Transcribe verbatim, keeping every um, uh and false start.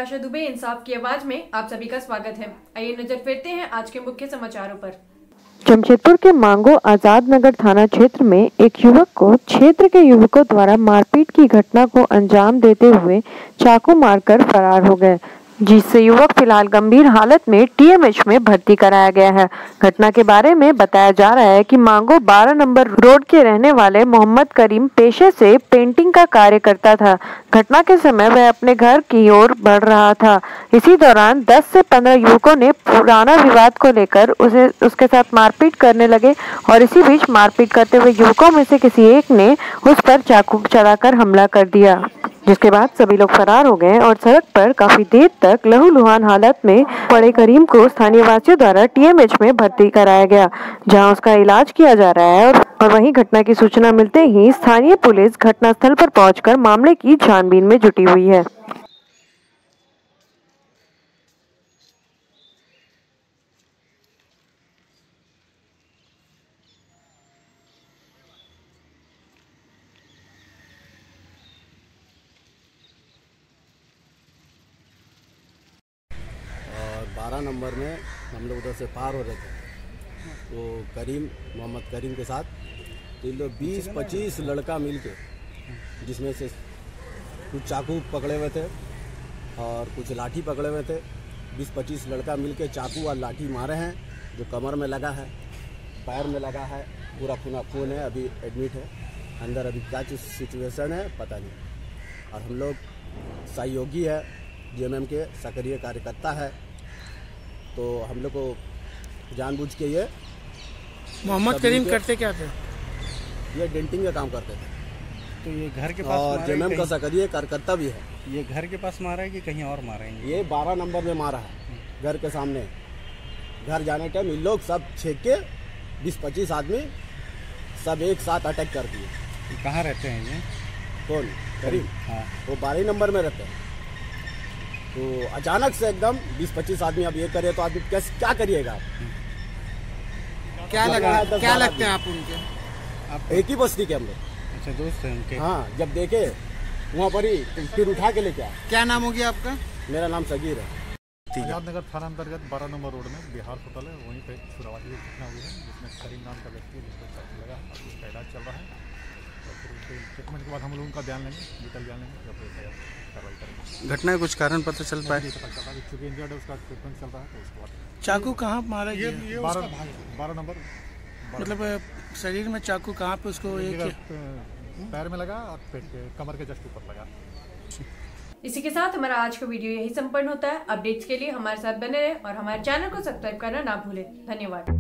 आशा दुबे इंसाफ की आवाज में आप सभी का स्वागत है। आइए नजर फेरते हैं आज के मुख्य समाचारों पर। जमशेदपुर के मांगो आजाद नगर थाना क्षेत्र में एक युवक को क्षेत्र के युवकों द्वारा मारपीट की घटना को अंजाम देते हुए चाकू मारकर फरार हो गए, जिससे युवक फिलहाल गंभीर हालत में टीएमएच में भर्ती कराया गया है। घटना के बारे में बताया जा रहा है कि मांगो बारह नंबर रोड के रहने वाले मोहम्मद करीम पेशे से पेंटिंग का कार्य करता था। घटना के समय वह अपने घर की ओर बढ़ रहा था। इसी दौरान दस से पंद्रह युवकों ने पुराना विवाद को लेकर उसे उसके साथ मारपीट करने लगे और इसी बीच मारपीट करते हुए युवकों में से किसी एक ने उस पर चाकू चलाकर हमला कर दिया, जिसके बाद सभी लोग फरार हो गए और सड़क पर काफी देर तक लहूलुहान हालत में पड़े करीम को स्थानीय वासियों द्वारा टीएमएच में भर्ती कराया गया, जहां उसका इलाज किया जा रहा है। और, और वहीं घटना की सूचना मिलते ही स्थानीय पुलिस घटनास्थल पर पहुंचकर मामले की छानबीन में जुटी हुई है। बारह नंबर में हम लोग उधर से पार हो रहे थे, तो करीम मोहम्मद करीम के साथ तो लोग बीस पच्चीस लड़का मिल के, जिसमें से कुछ चाकू पकड़े हुए थे और कुछ लाठी पकड़े हुए थे। बीस पच्चीस लड़का मिल के चाकू और लाठी मारे हैं, जो कमर में लगा है, पैर में लगा है, पूरा खूना खून है, अभी एडमिट है अंदर। अभी क्या सिचुएशन है पता नहीं। और हम लोग सहयोगी है, जेएमएम के सक्रिय कार्यकर्ता है, तो हम लोग को जानबूझ के ये मोहम्मद करीम करते क्या थे? ये डेंटिंग का काम करते थे। तो ये घर के पास और जेएमएम का सक्रिय कार्यकर्ता भी है। ये घर के पास मारा है कि कहीं और मारा है? ये बारह नंबर में मारा है, घर के सामने। घर जाने टाइम इन लोग सब छेक के बीस पच्चीस आदमी सब एक साथ अटैक कर दिए। कहाँ रहते हैं ये? कौन? करीम? हाँ, वो बारह नंबर में रहते हैं। तो अचानक से एकदम बीस पच्चीस आदमी अब ये करे तो आदमी कैसे क्या करिएगा आप? क्या लगा है, क्या लगते हैं आप उनके? आप एक ही बस्ती के हम लोग। अच्छा, दोस्त हैं उनके? हाँ, जब देखे वहाँ पर ही तो फिर उठा के लेके आए। क्या नाम हो गया आपका? मेरा नाम सगीर है। आजाद नगर थाना अंतर्गत बारह नंबर रोड में बिहार होटल है, वहीं पे छुड़ावादी की घटना हुई है, जिसमें करीम नाम का व्यक्ति जिसको चाकू लगा और उसका इलाज चल रहा है। तो फिर उसके ट्रीटमेंट के बाद हम लोग उनका बयान लेंगे, डिटेल बयान लेंगे, जब कार्रवाई करेंगे। घटना का कुछ कारण पता चल पाए? पता चल रहा है चूँकि इंजर्ड है, उसका ट्रीटमेंट चल रहा है, तो उसके बाद चाकू कहाँ मारा गया? बारह बारह नंबर मतलब शरीर में चाकू कहाँ पे उसको? एक पैर में लगा और पेट के कमर के जस्ट ऊपर लगा। इसी के साथ हमारा आज का वीडियो यही संपन्न होता है। अपडेट्स के लिए हमारे साथ बने रहें और हमारे चैनल को सब्सक्राइब करना ना भूलें। धन्यवाद।